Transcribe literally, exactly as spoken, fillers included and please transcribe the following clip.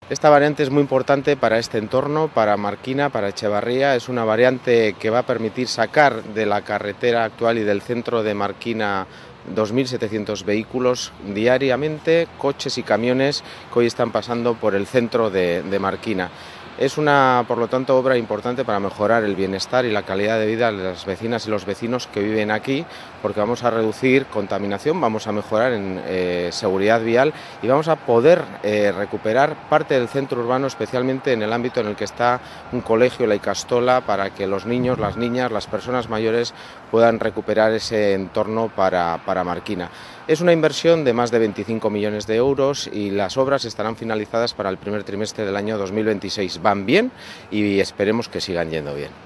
Esta variante es muy importante para este entorno, para Marquina, para Echevarría. Es una variante que va a permitir sacar de la carretera actual y del centro de Marquina dos mil setecientos vehículos diariamente, coches y camiones que hoy están pasando por el centro de, de Marquina. Es una, por lo tanto, obra importante para mejorar el bienestar y la calidad de vida de las vecinas y los vecinos que viven aquí, porque vamos a reducir contaminación, vamos a mejorar en eh, seguridad vial y vamos a poder eh, recuperar parte del centro urbano, especialmente en el ámbito en el que está un colegio, la Icastola, para que los niños, las niñas, las personas mayores puedan recuperar ese entorno para, para Marquina. Es una inversión de más de veinticinco millones de euros y las obras estarán finalizadas para el primer trimestre del año dos mil veintiséis. Van bien y esperemos que sigan yendo bien.